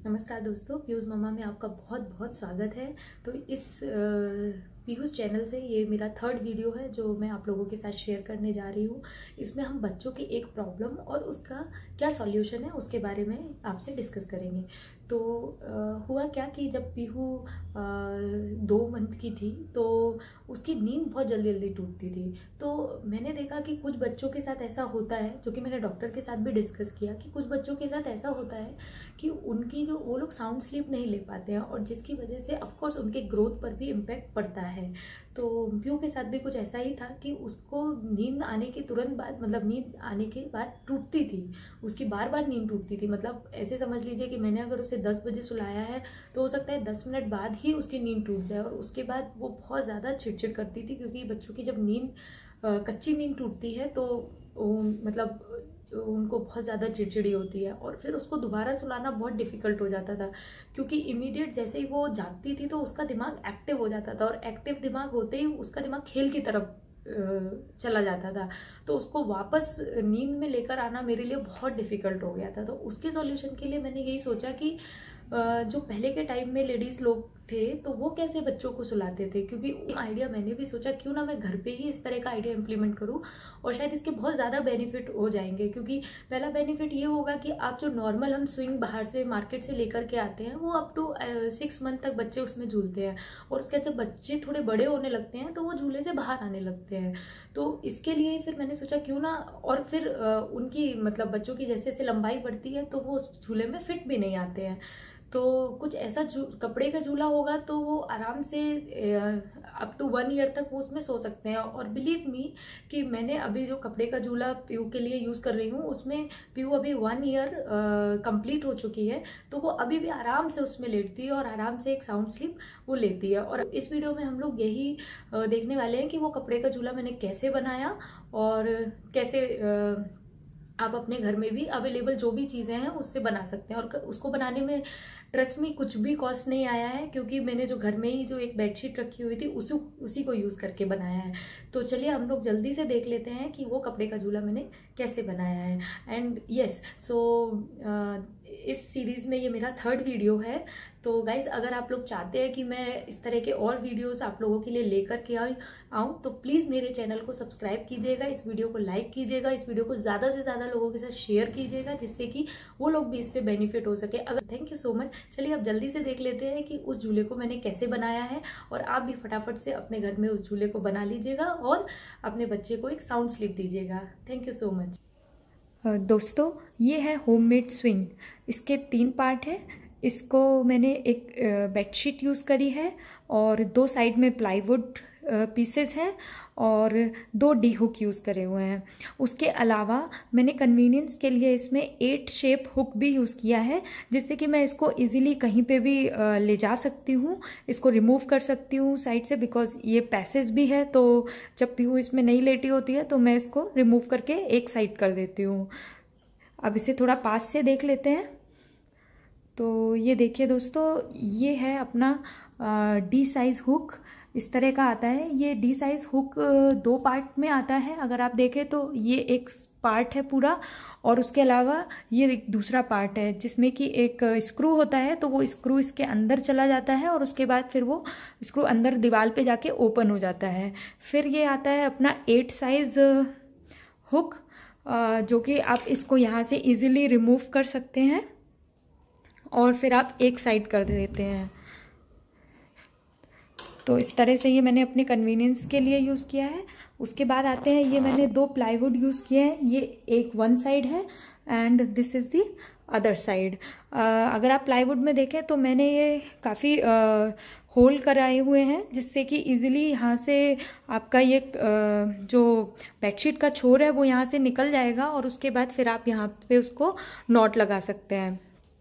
नमस्कार दोस्तों, पीयूष मम्मा में आपका बहुत बहुत स्वागत है। तो इस पीयूष चैनल से ये मेरा थर्ड वीडियो है जो मैं आप लोगों के साथ शेयर करने जा रही हूँ। इसमें हम बच्चों की एक प्रॉब्लम और उसका क्या सॉल्यूशन है उसके बारे में आपसे डिस्कस करेंगे। तो हुआ क्या कि जब पीहू 2 मंथ की थी तो उसकी नींद बहुत जल्दी जल्दी टूटती थी। तो मैंने देखा कि कुछ बच्चों के साथ ऐसा होता है, जो कि मैंने डॉक्टर के साथ भी डिस्कस किया कि कुछ बच्चों के साथ ऐसा होता है कि उनकी जो वो लोग साउंड स्लीप नहीं ले पाते हैं और जिसकी वजह से ऑफकोर्स उनके ग्रोथ पर भी इम्पैक्ट पड़ता है। तो पीहू के साथ भी कुछ ऐसा ही था कि उसको नींद आने के तुरंत बाद, मतलब नींद आने के बाद टूटती थी, उसकी बार बार नींद टूटती थी। मतलब ऐसे समझ लीजिए कि मैंने अगर उसे 10 बजे सुलाया है तो हो सकता है 10 मिनट बाद ही उसकी नींद टूट जाए। और उसके बाद वो बहुत ज़्यादा चिड़चिड़ करती थी, क्योंकि बच्चों की जब नींद कच्ची नींद टूटती है तो मतलब उनको बहुत ज़्यादा चिड़चिड़ी होती है और फिर उसको दोबारा सुलाना बहुत डिफ़िकल्ट हो जाता था, क्योंकि इमीडिएट जैसे ही वो जागती थी तो उसका दिमाग एक्टिव हो जाता था और एक्टिव दिमाग होते ही उसका दिमाग खेल की तरफ चला जाता था। तो उसको वापस नींद में लेकर आना मेरे लिए बहुत डिफ़िकल्ट हो गया था। तो उसके सॉल्यूशन के लिए मैंने यही सोचा कि जो पहले के टाइम में लेडीज़ लोग थे तो वो कैसे बच्चों को सुलाते थे, क्योंकि आइडिया मैंने भी सोचा क्यों ना मैं घर पे ही इस तरह का आइडिया इम्प्लीमेंट करूं और शायद इसके बहुत ज़्यादा बेनिफिट हो जाएंगे। क्योंकि पहला बेनिफिट ये होगा कि आप जो नॉर्मल हम स्विंग बाहर से मार्केट से लेकर के आते हैं वो अप टू 6 मंथ तक बच्चे उसमें झूलते हैं, और उसके जब बच्चे थोड़े बड़े होने लगते हैं तो वो झूले से बाहर आने लगते हैं। तो इसके लिए फिर मैंने सोचा क्यों ना, और फिर उनकी मतलब बच्चों की जैसे जैसे लंबाई बढ़ती है तो वो उस झूले में फिट भी नहीं आते हैं। तो कुछ ऐसा कपड़े का झूला होगा तो वो आराम से अप टू 1 ईयर तक वो उसमें सो सकते हैं। और बिलीव मी कि मैंने अभी जो कपड़े का झूला पीहू के लिए यूज़ कर रही हूँ उसमें पीहू अभी 1 ईयर कंप्लीट हो चुकी है, तो वो अभी भी आराम से उसमें लेटती है और आराम से एक साउंड स्लीप वो लेती है। और इस वीडियो में हम लोग यही देखने वाले हैं कि वो कपड़े का झूला मैंने कैसे बनाया और कैसे आप अपने घर में भी अवेलेबल जो भी चीज़ें हैं उससे बना सकते हैं। और उसको बनाने में ट्रस्ट में कुछ भी कॉस्ट नहीं आया है, क्योंकि मैंने जो घर में ही जो एक बेडशीट रखी हुई थी उसी को यूज़ करके बनाया है। तो चलिए हम लोग जल्दी से देख लेते हैं कि वो कपड़े का झूला मैंने कैसे बनाया है। एंड यस, सो इस सीरीज़ में ये मेरा थर्ड वीडियो है। तो गाइज, अगर आप लोग चाहते हैं कि मैं इस तरह के और वीडियोस आप लोगों के लिए लेकर के आऊँ तो प्लीज़ मेरे चैनल को सब्सक्राइब कीजिएगा, इस वीडियो को लाइक कीजिएगा, इस वीडियो को ज़्यादा से ज़्यादा लोगों के साथ शेयर कीजिएगा, जिससे कि वो लोग भी इससे बेनिफिट हो सके। Thank you so much. चलिए अब जल्दी से देख लेते हैं कि उस झूले को मैंने कैसे बनाया है, और आप भी फटाफट से अपने घर में उस झूले को बना लीजिएगा और अपने बच्चे को एक साउंड स्लीप दीजिएगा। Thank you so much. दोस्तों, ये है होममेड स्विंग। इसके 3 पार्ट है। इसको मैंने एक बेडशीट यूज़ करी है और 2 साइड में प्लाईवुड पीसेस हैं और 2 डी हुक यूज़ करे हुए हैं। उसके अलावा मैंने कन्वीनियंस के लिए इसमें 8 शेप हुक भी यूज़ किया है, जिससे कि मैं इसको इजीली कहीं पे भी ले जा सकती हूँ, इसको रिमूव कर सकती हूँ साइड से, बिकॉज ये पैसेज भी है। तो जब पीहू इसमें नहीं लेटी होती है तो मैं इसको रिमूव करके एक साइड कर देती हूँ। अब इसे थोड़ा पास से देख लेते हैं। तो ये देखिए दोस्तों, ये है अपना डी साइज़ हुक। इस तरह का आता है। ये डी साइज़ हुक 2 पार्ट में आता है। अगर आप देखें तो ये एक पार्ट है पूरा, और उसके अलावा ये एक दूसरा पार्ट है जिसमें कि एक स्क्रू होता है। तो वो स्क्रू इसके अंदर चला जाता है और उसके बाद फिर वो स्क्रू अंदर दीवार पे जाके ओपन हो जाता है। फिर ये आता है अपना 8 साइज़ हुक, जो कि आप इसको यहाँ से इजीली रिमूव कर सकते हैं और फिर आप एक साइड कर देते हैं। तो इस तरह से ये मैंने अपने कन्वीनियंस के लिए यूज़ किया है। उसके बाद आते हैं, ये मैंने 2 प्लाईवुड यूज़ किए हैं। ये एक 1 साइड है and this is the other side. अगर आप प्लाईवुड में देखें तो मैंने ये काफ़ी होल कराए हुए हैं, जिससे कि इजीली यहाँ से आपका ये जो बेडशीट का छोर है वो यहाँ से निकल जाएगा, और उसके बाद फिर आप यहाँ पे उसको नॉट लगा सकते हैं।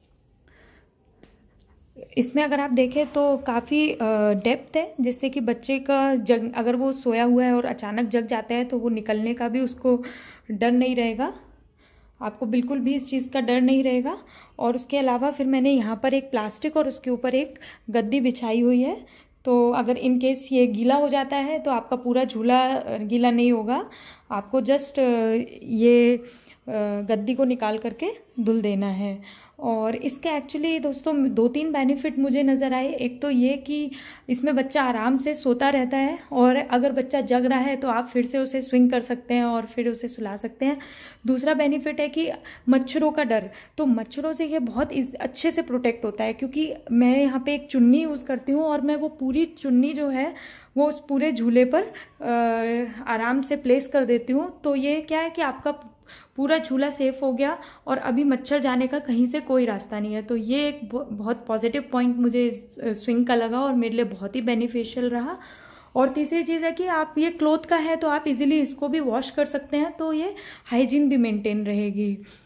इसमें अगर आप देखें तो काफ़ी डेप्थ है, जिससे कि बच्चे का अगर वो सोया हुआ है और अचानक जग जाता है तो वो निकलने का भी उसको डर नहीं रहेगा। आपको बिल्कुल भी इस चीज़ का डर नहीं रहेगा। और उसके अलावा फिर मैंने यहाँ पर एक प्लास्टिक और उसके ऊपर एक गद्दी बिछाई हुई है। तो अगर इन केस ये गीला हो जाता है तो आपका पूरा झूला गीला नहीं होगा। आपको जस्ट ये गद्दी को निकाल करके धुल देना है। और इसके एक्चुअली दोस्तों 2-3 बेनिफिट मुझे नज़र आए। एक तो ये कि इसमें बच्चा आराम से सोता रहता है, और अगर बच्चा जग रहा है तो आप फिर से उसे स्विंग कर सकते हैं और फिर उसे सुला सकते हैं। दूसरा बेनिफिट है कि मच्छरों का डर, तो मच्छरों से ये बहुत अच्छे से प्रोटेक्ट होता है, क्योंकि मैं यहाँ पे एक चुन्नी यूज़ करती हूँ और मैं वो पूरी चुन्नी जो है वो उस पूरे झूले पर आराम से प्लेस कर देती हूँ। तो ये क्या है कि आपका पूरा झूला सेफ हो गया और अभी मच्छर जाने का कहीं से कोई रास्ता नहीं है। तो ये एक बहुत पॉजिटिव पॉइंट मुझे इस स्विंग का लगा और मेरे लिए बहुत ही बेनिफिशियल रहा। और तीसरी चीज़ है कि आप ये क्लॉथ का है तो आप इजीली इसको भी वॉश कर सकते हैं, तो ये हाइजीन भी मेंटेन रहेगी।